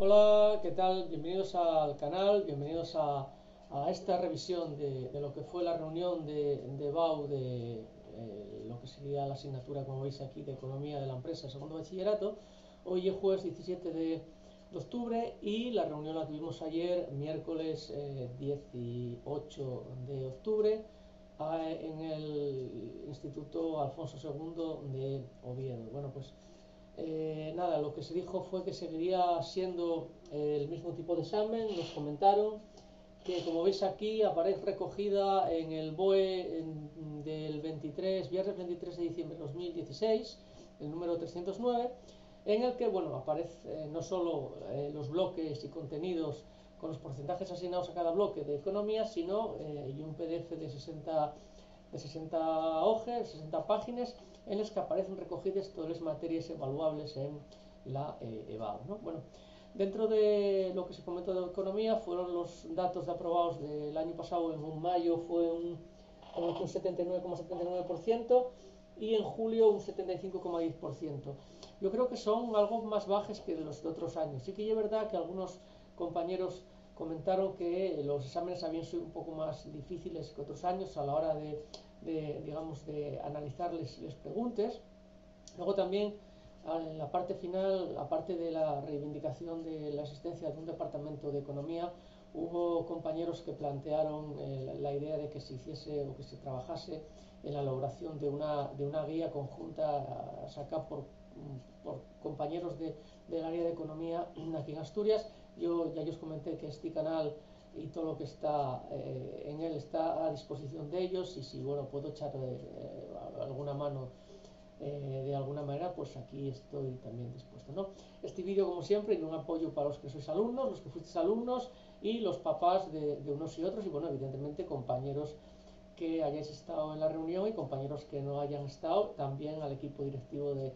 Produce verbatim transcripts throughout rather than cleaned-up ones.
Hola, ¿qué tal? Bienvenidos al canal, bienvenidos a, a esta revisión de, de lo que fue la reunión de, de B A U de eh, lo que sería la asignatura, como veis aquí, de Economía de la Empresa, segundo bachillerato. Hoy es jueves diecisiete de, de octubre y la reunión la tuvimos ayer, miércoles eh, dieciocho de octubre, a, en el Instituto Alfonso segundo de Oviedo. Bueno, pues eh, nada, lo que se dijo fue que seguiría siendo eh, el mismo tipo de examen. Nos comentaron que, como veis aquí, aparece recogida en el B O E en, del veintitrés, viernes veintitrés de diciembre de dos mil dieciséis, el número trescientos nueve, en el que, bueno, aparece eh, no solo eh, los bloques y contenidos con los porcentajes asignados a cada bloque de economía, sino eh, y un P D F de sesenta de sesenta hojas, sesenta páginas, en las que aparecen recogidas todas las materias evaluables en la eh, E B A U, ¿no? Bueno, dentro de lo que se comentó de economía fueron los datos de aprobados del año pasado. En un mayo fue un, un setenta y nueve coma setenta y nueve por ciento y en julio un setenta y cinco coma diez por ciento. Yo creo que son algo más bajas que los de otros años. Sí que es verdad que algunos compañeros comentaron que los exámenes habían sido un poco más difíciles que otros años a la hora de, de digamos, de analizarles les preguntas. Luego también, en la parte final, aparte de la reivindicación de la existencia de un departamento de economía, hubo compañeros que plantearon eh, la idea de que se hiciese o que se trabajase en la elaboración de una, de una guía conjunta sacada por, por compañeros de, del área de economía aquí en Asturias. Yo ya os comenté que este canal y todo lo que está eh, en él está a disposición de ellos, y si bueno puedo echar eh, alguna mano eh, de alguna manera, pues aquí estoy también dispuesto, ¿no? Este vídeo, como siempre, y un apoyo para los que sois alumnos, los que fuisteis alumnos y los papás de, de unos y otros, y bueno, evidentemente compañeros que hayáis estado en la reunión y compañeros que no hayan estado, también al equipo directivo de,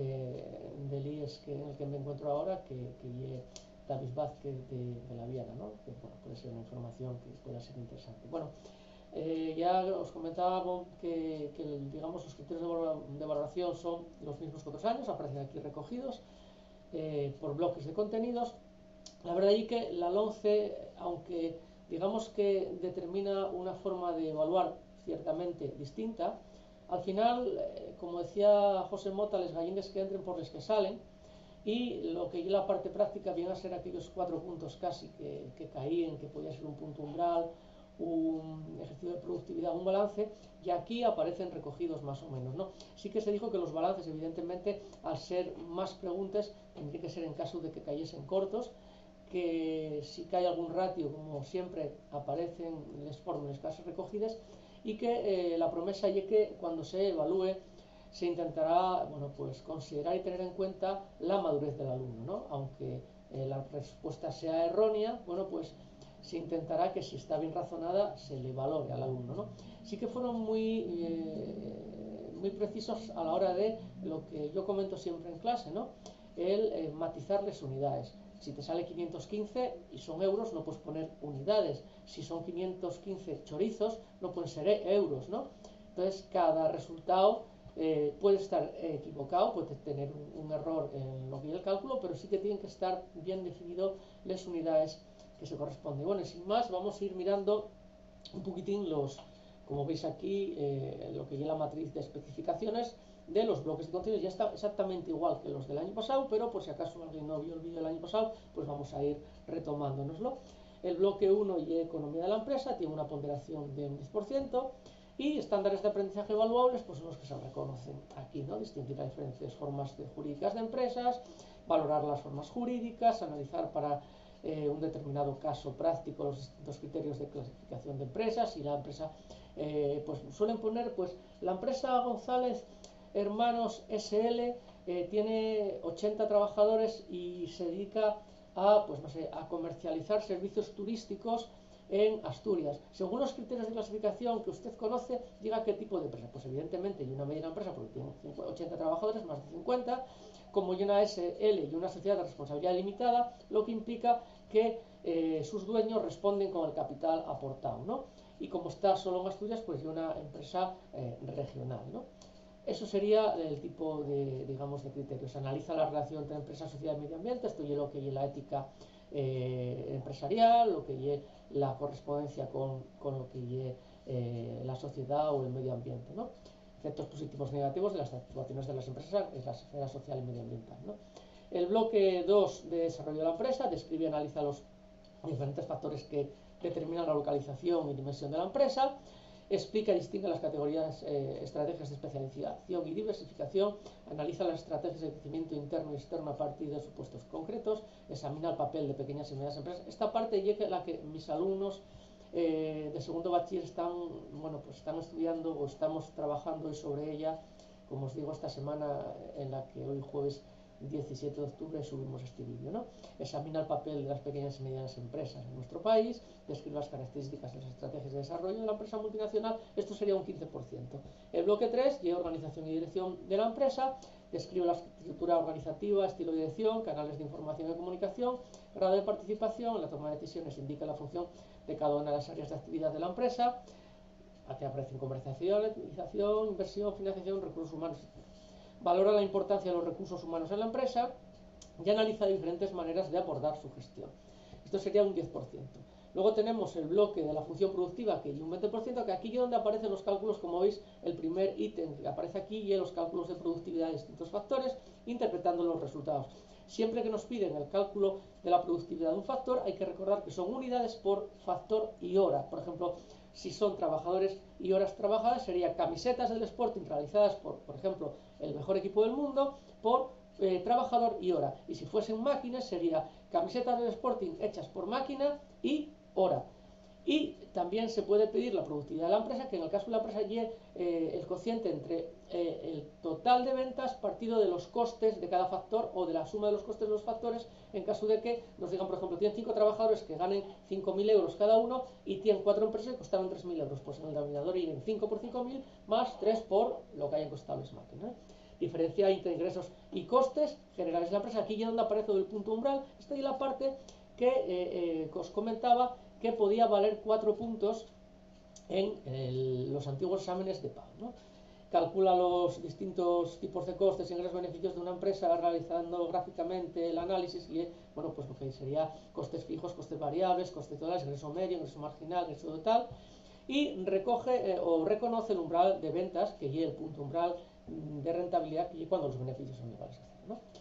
de, del I E S que, en el que me encuentro ahora, que, que David Vázquez de, de la Viana, ¿no? Que bueno, puede ser una información que pueda ser interesante. Bueno, eh, ya os comentaba que, que digamos, los criterios de valoración son los mismos que otros años, aparecen aquí recogidos eh, por bloques de contenidos. La verdad es que la LOMCE, aunque digamos que determina una forma de evaluar ciertamente distinta, al final, eh, como decía José Mota, les gallines que entren por les que salen, y lo que yo la parte práctica viene a ser aquellos cuatro puntos casi que, que caían, que podía ser un punto umbral, un ejercicio de productividad, un balance, y aquí aparecen recogidos más o menos, ¿no? Sí que se dijo que los balances, evidentemente, al ser más preguntas, tendría que ser en caso de que cayesen cortos, que si cae algún ratio, como siempre, aparecen las fórmulas casi recogidas, y que eh, la promesa es que cuando se evalúe se intentará, bueno, pues considerar y tener en cuenta la madurez del alumno, ¿no? Aunque eh, la respuesta sea errónea, bueno, pues se intentará que, si está bien razonada, se le valore al alumno, ¿no? Sí que fueron muy, eh, muy precisos a la hora de lo que yo comento siempre en clase, ¿no? El eh, matizarles unidades. Si te sale quinientos quince y son euros, no puedes poner unidades. Si son quinientos quince chorizos, no pueden ser euros, ¿no? Entonces, cada resultado eh, puede estar equivocado, puede tener un, un error en lo que es el cálculo, pero sí que tienen que estar bien definidos las unidades que se corresponden. Bueno, y sin más, vamos a ir mirando un poquitín los, como veis aquí, eh, lo que es la matriz de especificaciones de los bloques de contenidos. Ya está exactamente igual que los del año pasado, pero por si acaso alguien no vio el vídeo del año pasado, pues vamos a ir retomándonoslo. El bloque uno y economía de la empresa tiene una ponderación de un diez por ciento, y estándares de aprendizaje evaluables, pues son los que se reconocen aquí, ¿no? Distinguir las diferentes formas de jurídicas de empresas, valorar las formas jurídicas, analizar para eh, un determinado caso práctico los distintos criterios de clasificación de empresas. Y la empresa, eh, pues suelen poner, pues la empresa González Hermanos S L eh, tiene ochenta trabajadores y se dedica a, pues no sé, a comercializar servicios turísticos en Asturias. Según los criterios de clasificación que usted conoce, diga qué tipo de empresa. Pues evidentemente hay una mediana empresa porque tiene ochenta trabajadores, más de cincuenta, como hay una S L y una sociedad de responsabilidad limitada, lo que implica que eh, sus dueños responden con el capital aportado, ¿no? Y como está solo en Asturias, pues hay una empresa eh, regional, ¿no? Eso sería el tipo de, digamos, de criterios. Analiza la relación entre empresa, sociedad y medio ambiente, esto es lo que es la ética eh, empresarial, lo que es la correspondencia con, con lo que es eh, la sociedad o el medio ambiente, ¿no? Efectos positivos y negativos de las actuaciones de las empresas en la esfera social y medioambiental, ¿no? El bloque dos de desarrollo de la empresa describe y analiza los diferentes factores que determinan la localización y dimensión de la empresa, explica y distingue las categorías, eh, estrategias de especialización y diversificación, analiza las estrategias de crecimiento interno y externo a partir de supuestos concretos, examina el papel de pequeñas y medianas empresas. Esta parte es la que mis alumnos eh, de segundo bachiller están, bueno, pues están estudiando o estamos trabajando hoy sobre ella, como os digo, esta semana en la que hoy jueves diecisiete de octubre subimos este vídeo, ¿no? Examina el papel de las pequeñas y medianas empresas en nuestro país, describe las características de las estrategias de desarrollo de la empresa multinacional, esto sería un quince por ciento. El bloque tres, y organización y dirección de la empresa, describe la estructura organizativa, estilo de dirección, canales de información y comunicación, grado de participación en la toma de decisiones, indica la función de cada una de las áreas de actividad de la empresa, aquí aparecen comercialización, inversión, financiación, recursos humanos. Valora la importancia de los recursos humanos en la empresa y analiza diferentes maneras de abordar su gestión. Esto sería un diez por ciento. Luego tenemos el bloque de la función productiva, que hay un veinte por ciento, que aquí es donde aparecen los cálculos, como veis, el primer ítem que aparece aquí y los cálculos de productividad de distintos factores, interpretando los resultados. Siempre que nos piden el cálculo de la productividad de un factor, hay que recordar que son unidades por factor y hora. Por ejemplo, si son trabajadores y horas trabajadas, sería camisetas del Sporting realizadas por, por ejemplo, el mejor equipo del mundo, por eh, trabajador y hora. Y si fuesen máquinas, sería camisetas del Sporting hechas por máquina y hora. Y también se puede pedir la productividad de la empresa, que en el caso de la empresa lleve eh, el cociente entre eh, el total de ventas partido de los costes de cada factor o de la suma de los costes de los factores, en caso de que nos digan, por ejemplo, tienen cinco trabajadores que ganen cinco mil euros cada uno y tienen cuatro empresas que costaron tres mil euros. Pues en el denominador irían cinco por cinco mil más tres por lo que hayan costado las máquinas. Diferencia entre ingresos y costes generales de la empresa. Aquí ya donde aparece el punto umbral, esta es la parte que, eh, eh, que os comentaba, que podía valer cuatro puntos en el, los antiguos exámenes de pago, ¿no? Calcula los distintos tipos de costes, ingresos, beneficios de una empresa realizando gráficamente el análisis y, bueno, pues lo que sería costes fijos, costes variables, costes totales, ingreso medio, ingreso marginal, ingreso total, y recoge eh, o reconoce el umbral de ventas, que es el punto umbral de rentabilidad, que es cuando los beneficios son iguales a cero, ¿no?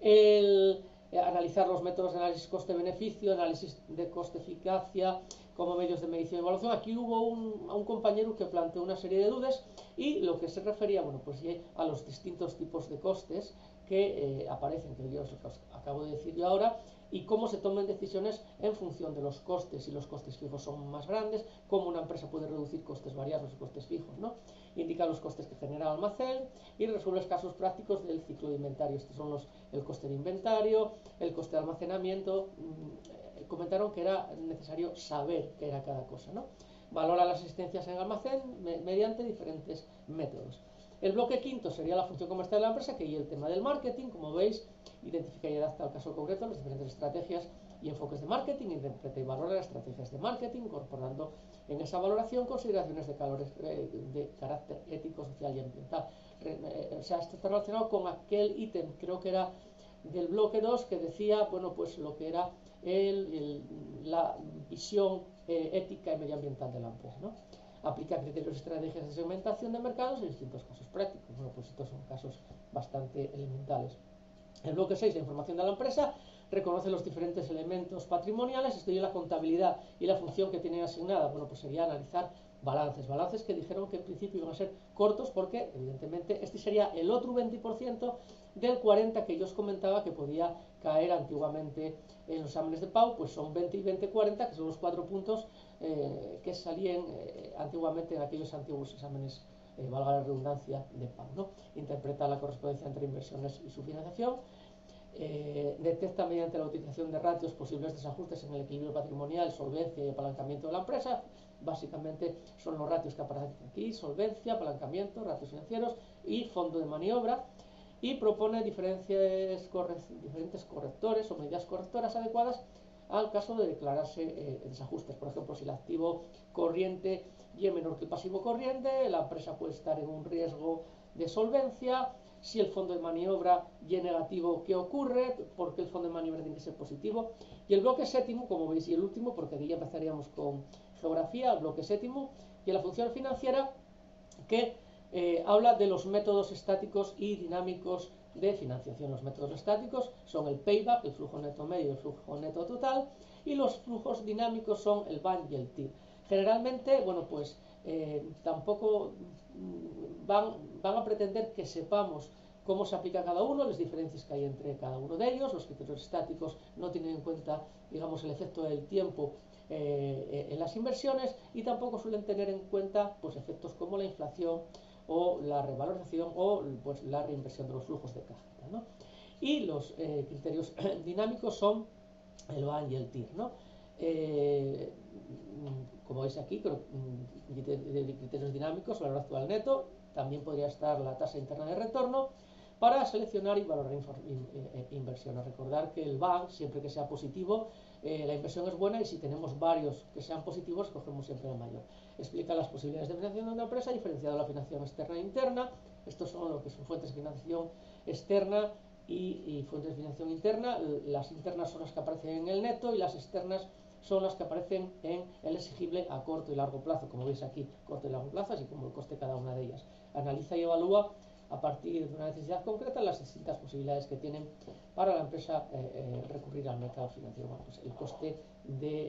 El eh, analizar los métodos de análisis coste-beneficio, análisis de coste-eficacia como medios de medición y evaluación. Aquí hubo un, un compañero que planteó una serie de dudas y lo que se refería, bueno, pues a los distintos tipos de costes que eh, aparecen, que yo os acabo de decir yo ahora, y cómo se toman decisiones en función de los costes. Si los costes fijos son más grandes, cómo una empresa puede reducir costes variables y costes fijos, ¿no? Indica los costes que genera el almacén y resuelve los casos prácticos del ciclo de inventario. Estos son los, el coste de inventario, el coste de almacenamiento. Eh, comentaron que era necesario saber qué era cada cosa, ¿no? Valora las existencias en el almacén me, mediante diferentes métodos. El bloque quinto sería la función comercial de la empresa, que es el tema del marketing. Como veis, identifica y adapta al caso concreto las diferentes estrategias y enfoques de marketing, interpreta y valora las estrategias de marketing, incorporando en esa valoración consideraciones de, calores, eh, de carácter ético, social y ambiental. Eh, o sea, esto está relacionado con aquel ítem, creo que era del bloque dos, que decía, bueno, pues lo que era el, el, la visión eh, ética y medioambiental de la empresa, ¿no? Aplica criterios y estrategias de segmentación de mercados en distintos casos prácticos. Bueno, pues estos son casos bastante elementales. El bloque seis, la información de la empresa, reconoce los diferentes elementos patrimoniales, estudia la contabilidad y la función que tienen asignada. Bueno, pues sería analizar balances, balances que dijeron que en principio iban a ser cortos porque, evidentemente, este sería el otro veinte por ciento del cuarenta por ciento que yo os comentaba que podía caer antiguamente en los exámenes de Pau, pues son veinte y veinte, cuarenta, que son los cuatro puntos eh, que salían eh, antiguamente en aquellos antiguos exámenes, eh, valga la redundancia, de Pau, ¿no? Interpreta la correspondencia entre inversiones y su financiación. Eh, detecta mediante la utilización de ratios posibles desajustes en el equilibrio patrimonial, solvencia y apalancamiento de la empresa. Básicamente son los ratios que aparecen aquí: solvencia, apalancamiento, ratios financieros y fondo de maniobra. Y propone diferentes, corre diferentes correctores o medidas correctoras adecuadas al caso de declararse eh, desajustes. Por ejemplo, si el activo corriente y es menor que el pasivo corriente, la empresa puede estar en un riesgo de solvencia, si el fondo de maniobra y negativo, ¿qué ocurre? Porque el fondo de maniobra tiene que ser positivo. Y el bloque séptimo, como veis, y el último, porque aquí ya empezaríamos con geografía, el bloque séptimo, y la función financiera, que eh, habla de los métodos estáticos y dinámicos de financiación. Los métodos estáticos son el payback, el flujo neto medio y el flujo neto total, y los flujos dinámicos son el B A N y el T I R. Generalmente, bueno, pues eh, tampoco van, van a pretender que sepamos cómo se aplica cada uno, las diferencias que hay entre cada uno de ellos. Los criterios estáticos no tienen en cuenta, digamos, el efecto del tiempo eh, en las inversiones, y tampoco suelen tener en cuenta pues efectos como la inflación o la revalorización o pues la reinversión de los flujos de caja, ¿no? Y los eh, criterios dinámicos son el B A N y el T I R, ¿no? Eh, como veis aquí, criterios dinámicos, valor actual neto, también podría estar la tasa interna de retorno, para seleccionar y valorar inversiones. Recordar que el B A N, siempre que sea positivo, eh, la inversión es buena, y si tenemos varios que sean positivos, cogemos siempre el mayor. Explica las posibilidades de financiación de una empresa, diferenciado la financiación externa e interna. Estos son lo que son fuentes de financiación externa y, y fuentes de financiación interna. Las internas son las que aparecen en el neto, y las externas son las que aparecen en el exigible a corto y largo plazo, como veis aquí, corto y largo plazo, así como el coste de cada una de ellas. Analiza y evalúa a partir de una necesidad concreta las distintas posibilidades que tienen para la empresa eh, eh, recurrir al mercado financiero. Bueno, pues el coste de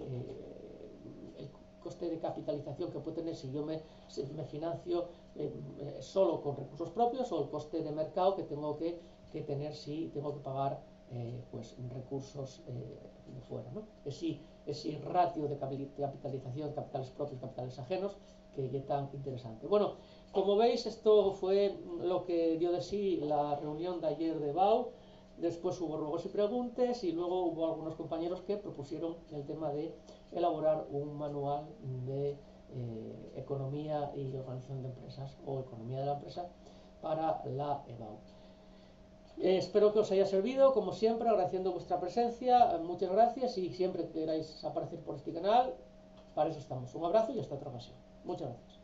eh, el coste de capitalización que puede tener si yo me, si me financio eh, eh, solo con recursos propios, o el coste de mercado que tengo que, que tener si tengo que pagar eh, pues recursos eh, de fuera, ¿no? Ese, ese ratio de capitalización, capitales propios, capitales ajenos, que es tan interesante. Bueno, como veis, esto fue lo que dio de sí la reunión de ayer de B A U. Después hubo ruegos y preguntas, y luego hubo algunos compañeros que propusieron el tema de elaborar un manual de eh, economía y organización de empresas, o economía de la empresa, para la E B A U. Eh, espero que os haya servido, como siempre, agradeciendo vuestra presencia. Muchas gracias, y siempre que queráis aparecer por este canal, para eso estamos. Un abrazo y hasta otra ocasión. Muchas gracias.